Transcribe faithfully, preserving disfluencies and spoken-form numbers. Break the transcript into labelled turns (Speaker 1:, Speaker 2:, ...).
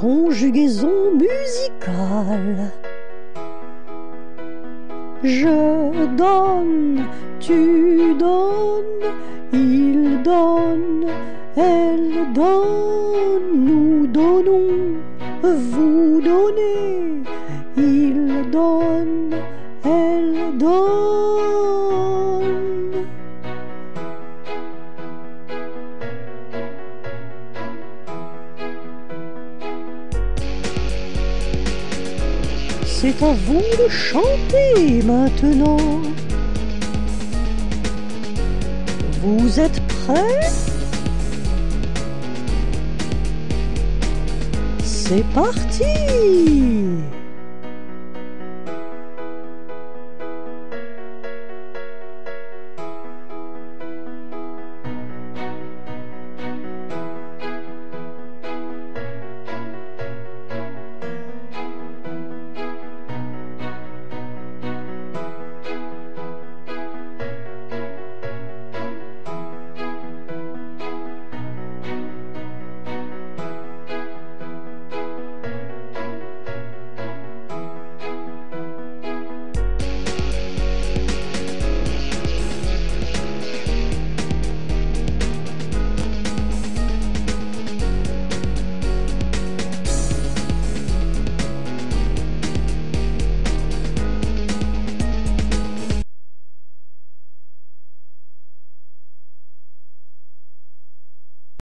Speaker 1: conjugaison musicale. Je donne, tu donnes, il donne, elle donne, nous donnons, vous donnez, il donne, elle donne. C'est à vous de chanter maintenant. Vous êtes prêts? C'est parti!